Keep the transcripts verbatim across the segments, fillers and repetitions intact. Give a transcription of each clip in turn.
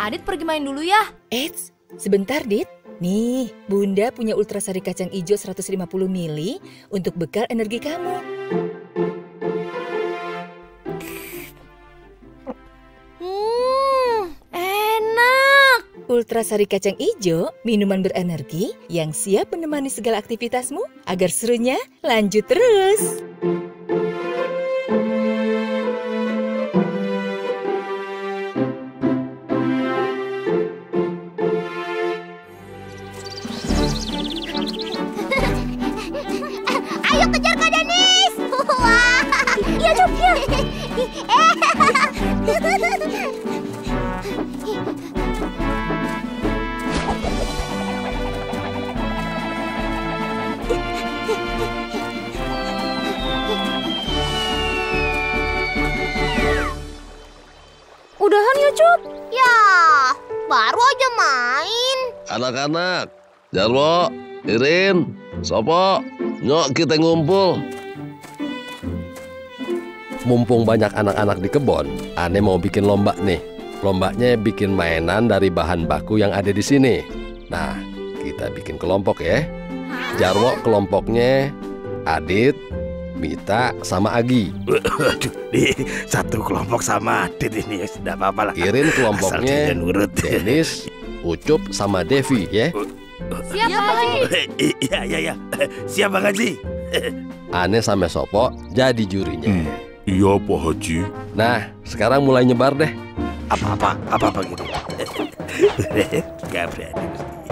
Adit pergi main dulu ya. Eits, sebentar Dit. Nih, Bunda punya ultrasari kacang hijau seratus lima puluh mili untuk bekal energi kamu. Hmm, enak. Ultrasari kacang hijau, minuman berenergi yang siap menemani segala aktivitasmu agar serunya lanjut terus. Ayo kejar Kak Danis. Wah, iya Cup, iya. Udahan ya, Cup? Ya, baru aja main. Anak-anak, Jarwo, Irin, Sopo, yuk kita ngumpul. Mumpung banyak anak-anak di kebun, Ane mau bikin lomba nih. Lombanya bikin mainan dari bahan baku yang ada di sini. Nah, kita bikin kelompok ya. Jarwo kelompoknya Adit, Mita, sama Agi. Aduh, nih satu kelompok sama Adit ini ya sudah apa-apa lah. Irin kelompoknya Denis, Ucup, sama Devi ya. Siap, Pak Haji. Iya, iya, iya. Siap Bang Haji. Ane sama Sopo jadi jurinya. Hmm, iya Pak Haji. Nah, sekarang mulai nyebar deh. Apa-apa, apa-apa gitu. Gak berani.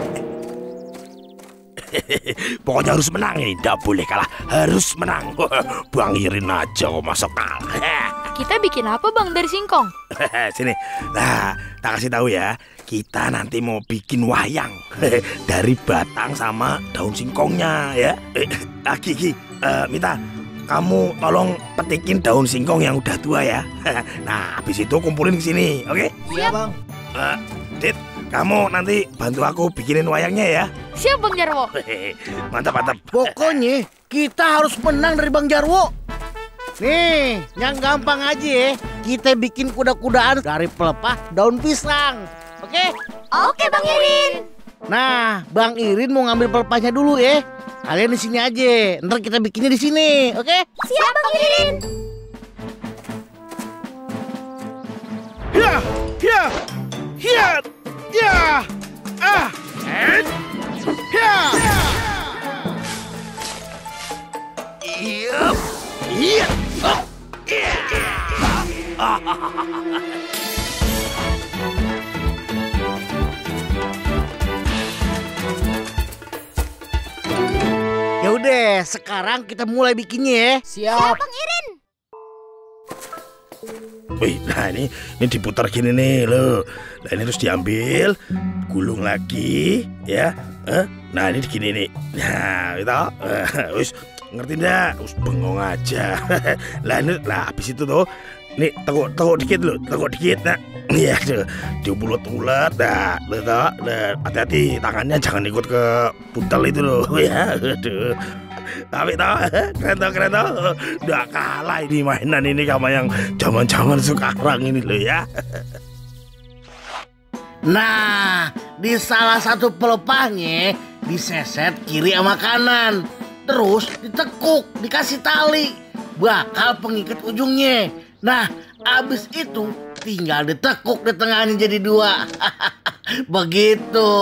Pokoknya harus menang ini, tidak boleh kalah, harus menang. Bang Irin aja kok masuk kalah. Kita bikin apa Bang dari singkong? Sini, nah tak kasih tahu ya. Kita nanti mau bikin wayang dari batang sama daun singkongnya ya. Eh, Aki, Ki, uh, Mita, kamu tolong petikin daun singkong yang udah tua ya. Nah, habis itu kumpulin ke sini, oke? Okay? Siap, Bang. Uh, Dit, kamu nanti bantu aku bikinin wayangnya ya. Siap, Bang Jarwo. Mantap, mantap. Pokoknya kita harus menang dari Bang Jarwo. Nih, yang gampang aja ya. Kita bikin kuda-kudaan dari pelepah daun pisang. Oke? Oke Bang Irin. Nah, Bang Irin mau ngambil pelepahnya dulu ya. Kalian di sini aja. Ntar kita bikinnya di sini, oke? Siap Bang Irin. Ya, ya, ya, ya, ah, eh, ya, iya, iya, oh, iya, ah. Ya udah, sekarang kita mulai bikinnya ya. Siap Bang Irin. Wih, nah ini ini diputar gini nih loh. Nah ini terus diambil, gulung lagi, ya. Eh? Nah ini gini nih. Nah itu, uh, wis ngerti ndak? Wis bengong aja. Lah ini, lah habis itu tuh, nih tekuk tekuk dikit loh, tekuk dikit. Nah, iya tuh, diulet-ulet. Nah, tuh, nah, hati-hati tangannya jangan ikut ke buntel itu loh, ya. Aduh. Tapi tau, keren tau, keren tau. Udah kalah ini mainan ini sama yang zaman-zaman sekarang ini loh ya. Nah, di salah satu pelepahnya diseset kiri sama kanan. Terus ditekuk, dikasih tali. Bakal pengikat ujungnya. Nah, abis itu tinggal ditekuk di tengahnya jadi dua. Begitu.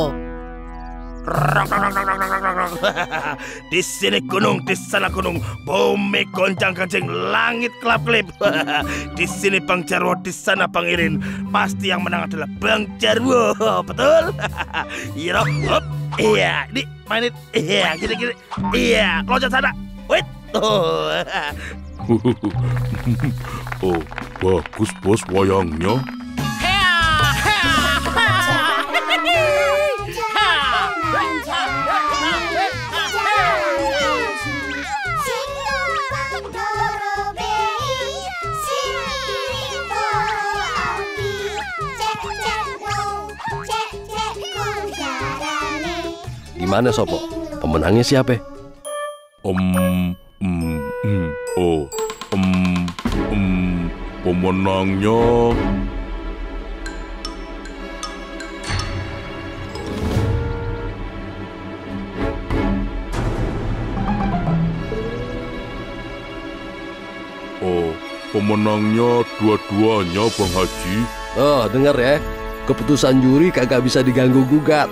Di sini gunung, di sana gunung, bumi goncang-gancing, langit kelap-kelip. Di sini Bang Jarwo, di sana Bang Irin. Pasti yang menang adalah Bang Jarwo, betul? Iya, hop, iya, ini mainin, iya, gini-gini, iya, loncat sana, wait, oh. Oh, bagus bos wayangnya. Gimana Sopo? Pemenangnya siapa? Om, um, um, oh, um, um, pemenangnya pemenangnya dua-duanya, Bang Haji. Oh, denger ya. Keputusan juri kagak bisa diganggu gugat.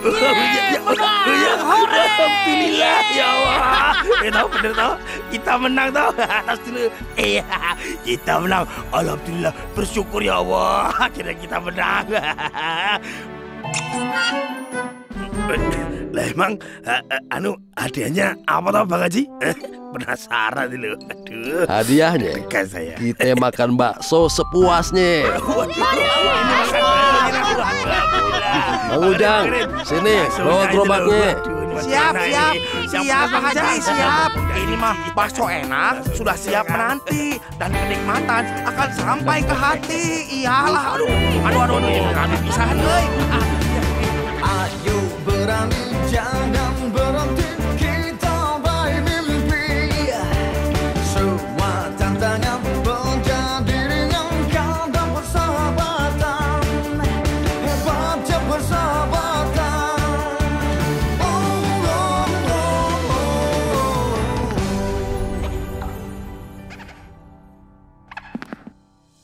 Alhamdulillah ya Allah. Eh tahu bener tahu. Kita menang tahu. Atas dulu. Eh kita menang. Alhamdulillah. Bersyukur ya Allah. Akhirnya kita menang. Lah emang uh, uh, anu hadiahnya apa tau Bang Haji? Penasaran dulu. Aduh. Hadiahnya Kan saya. kita makan bakso sepuasnya. Bang Ujang, sini bawa gerobaknya. Siap, siap, siap Bang Haji, siap. Ini mah bakso enak, sudah siap menanti. Dan kenikmatan akan sampai ke hati. Iyalah, aduh, aduh, aduh, aduh, aduh, pisahan, euy. Ayo berani jangan